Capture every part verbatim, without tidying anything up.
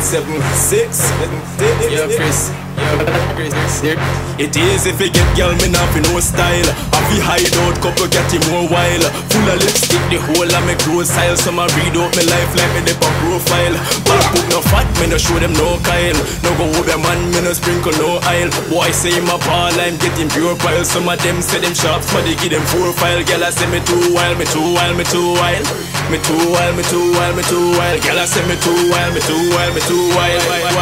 seven, six, seven, six. Yo, Chris. Yo, Chris. It is if you get girl, me not fi no style. I fi hide out, couple get him more while. Full of lipstick, the whole of me clothes style. Some a read out me life like me the profile. Back book no fat, me no show them no Kyle. No go over man, me no sprinkle no aisle. Boy say him a ball, I'm getting pure pile. Some of them say them sharp, but they give them four file. Girl I say me too wild, me too wild, me too wild. Me too wild, me too wild, me too wild. Girl I say me too wild, me too wild, me too wild.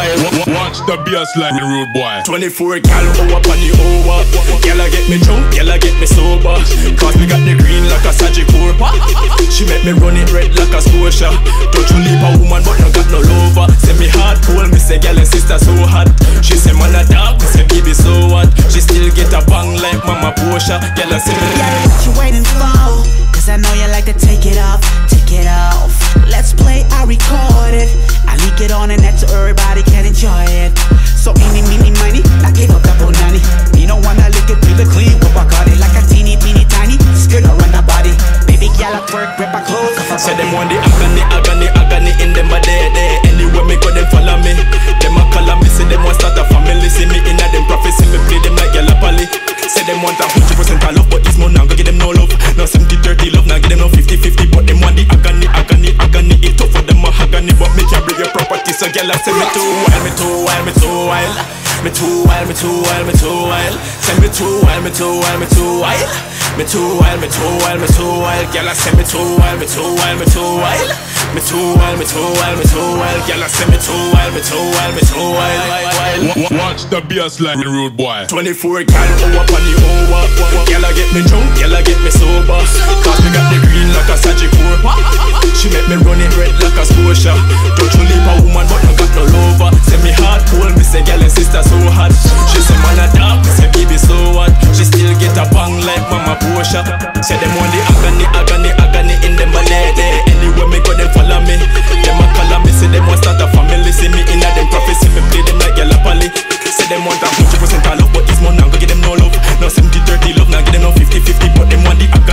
Watch the bass like the rude boy. Twenty-four gal over on the over. Girl I get me drunk, girl I get me sober. Cause me got the green like a Sagicor. She make me run it red like a Scotia. Don't you leave a woman but no got no lover. Say me hard cold, me say girl and sister so hot. She say man a dog, me say baby so what. She still get a bang like Mama Porsche. Girl I say me girl, what you waiting for? Cause I know you like to take it off, take it off. Let's play, I record it. I leak it on the net so everybody can enjoy it. So any, mini, money, I give up double nanny. Me no wanna lick it, feel the clean, but I got it like a teeny, teeny, tiny. Skirt around the body, baby girl at work, rip a clothes. Say them want the agony, agony, agony in them but they, they. Anywhere me go, them follow me. Them a call me, say them want start a family. See me in a them prophecy, me play them like Galapali. Say them want a hundred percent of love, but this month now go give them no love. No seventy thirty love, now give them no fifty fifty. But them want the agony, agony, agony. It tough for them a agony, but me can't bring your property. So girl I say me too wild, me too wild, me too wild. Me too wild, me too wild, me too wild. Say me too wild, me too wild, me too wild. Me too wild, me too wild, me too wild. Girl I say me too wild, me too wild, me too wild. Me too wild, me too wild, me too wild. Girl I say me too wild, me too wild, me too wild. Watch the bass like the rude boy. Twenty-four gal over on the over. Girl I get me drunk, girl I get me sober. Cause me got the green like a Sagicor. She make me run it red like a Scotia. Don't you leave a woman but no got no lover. Say me hard cold, me say girl and sister so hot. She say man a dog, me say baby so what. She still get a bang like Mama Porsche. Say them want the agony, agony, agony in them but they, they. Anywhere me go them follow me. Them a call me, say them want start a family. See me in a them prophecy, me play them like Galapali. Say them want a hundred percent of love, but this month now go give them no love. No seventy thirty love, now give them no fifty fifty. But them want the agony.